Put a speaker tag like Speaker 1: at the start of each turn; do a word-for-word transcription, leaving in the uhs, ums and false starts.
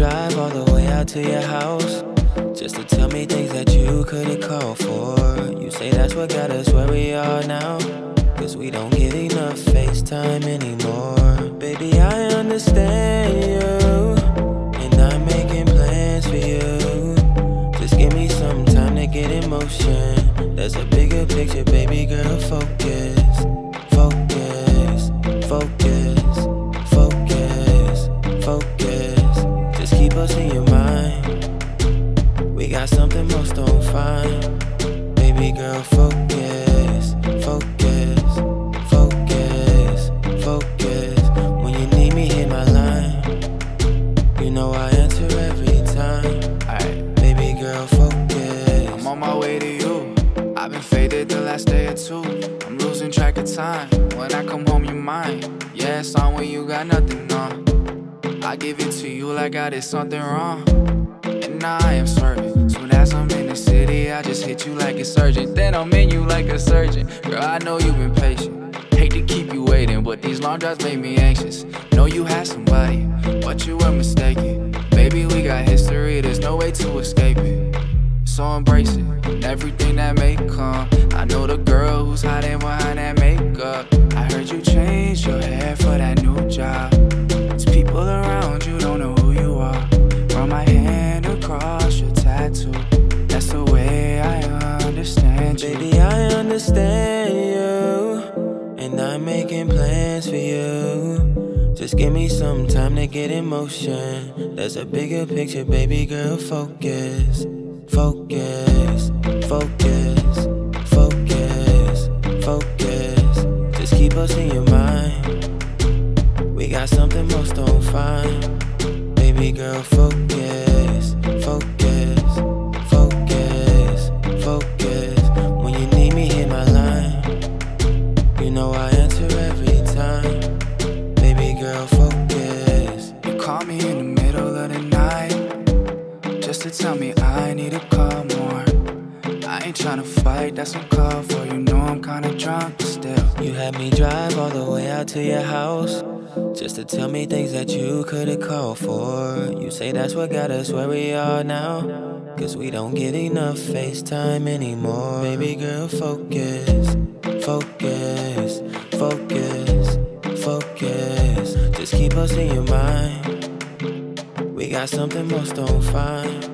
Speaker 1: drive all the way out to your house just to tell me things that you couldn't call for. You say that's what got us where we are now, cause we don't get enough FaceTime anymore. Baby, I understand you, and I'm making plans for you. Just give me some time to get in motion. There's a bigger picture, baby girl, focus. Focus, focus, focus, focus. Just keep us in your mind. We got something most don't find. Baby girl, focus, focus, focus, focus. When you need me, hit my line. You know I answer every time.
Speaker 2: Aight.
Speaker 1: Baby girl, focus.
Speaker 2: I'm on my way to you. I've been faded the last day or two. I'm losing track of time. When I come home, you're mine. Yeah, it's on when you got nothing on. I give it to you like I did something wrong. And now I am swerving. Soon as I'm in the city, I just hit you like a surgeon. Then I'm in you like a surgeon. Girl, I know you've been patient. Hate to keep you waiting, but these long drives make me anxious. Know you had somebody, but you were mistaken. Baby, we got history, there's no way to escape it. So embrace it, and everything that may come. I know the girl who's hiding behind that makeup. I heard you changed your hair for that new job. There's people around you, don't know who you are. Run my hand across your tattoo. That's the way I understand you.
Speaker 1: Baby, I understand you, and I'm making plans for you. Just give me some time to get in motion. There's a bigger picture, baby girl, focus. Focus, focus, focus, focus. Just keep us in your mind. We got something most don't find. Baby girl, focus, focus, focus, focus. When you need me, hit my line. You know I answer every time. Baby girl, focus.
Speaker 2: You call me in the middle of the night just to tell me I need to call more. I ain't tryna fight, that's some call for. You know I'm kinda drunk, but still.
Speaker 1: You had me drive all the way out to your house just to tell me things that you couldn't call for. You say that's what got us where we are now, cause we don't get enough FaceTime anymore. Baby girl, focus, focus, focus, focus. Just keep us in your mind. We got something most don't find.